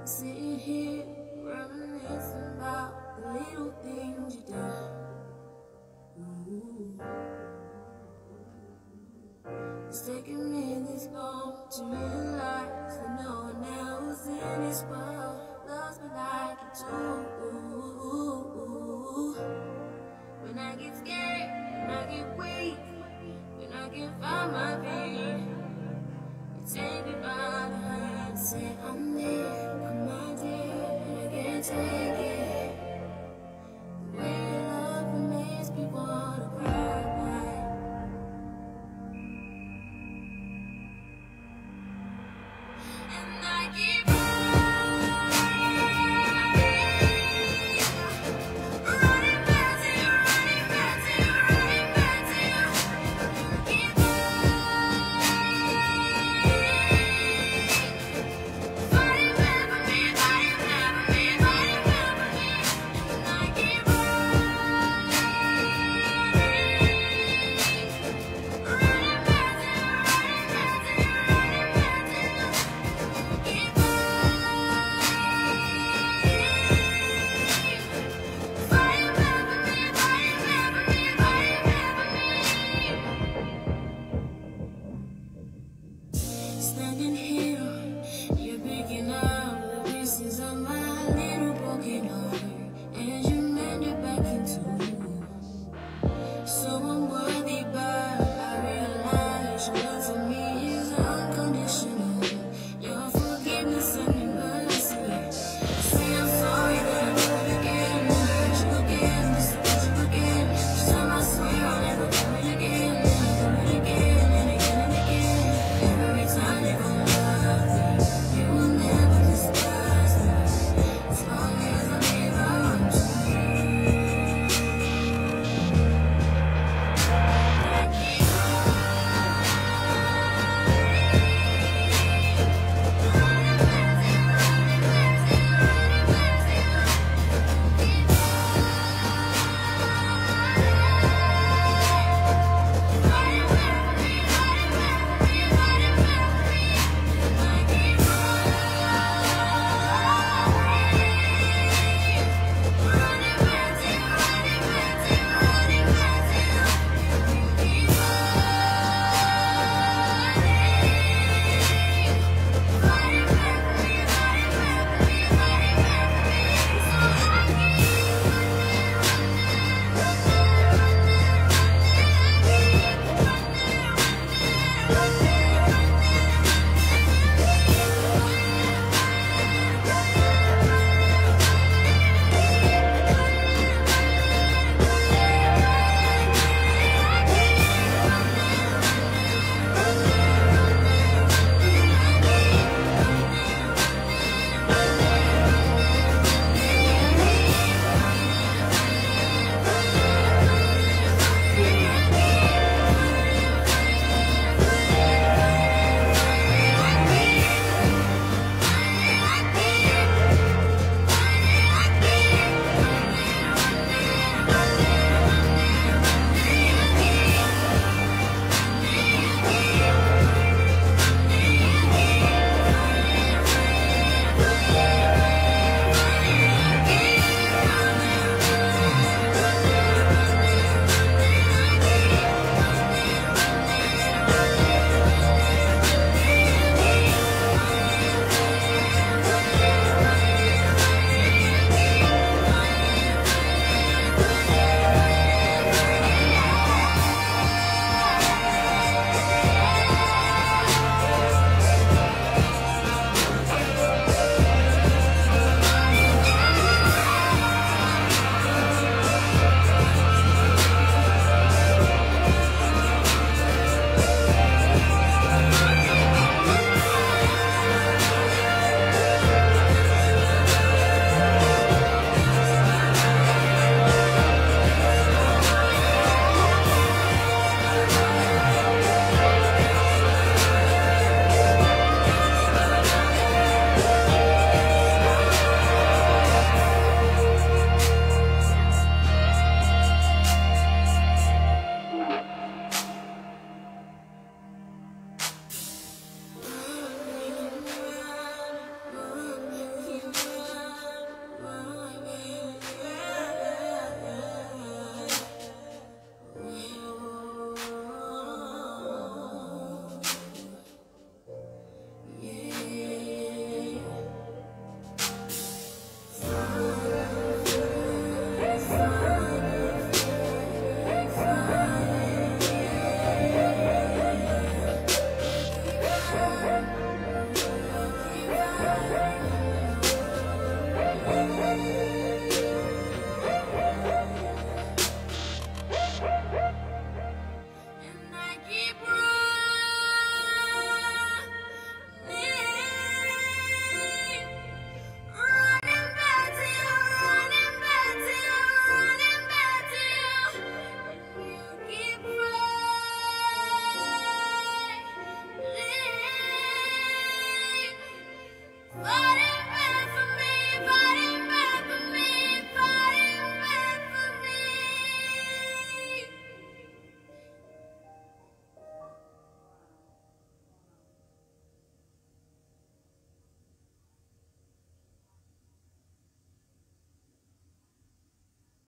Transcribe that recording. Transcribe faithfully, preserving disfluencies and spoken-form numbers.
Sitting here reminiscing about the little things you done. Ooh. It's taken me this long to realize that no one else in this world loves me like you do. Ooh. When I get scared, when I get weak, when I can't find my feet, you take me by the hand and say I'm there, I'm not there, and I can't take it. The way you love me makes me wanna cry. And I keep Fire.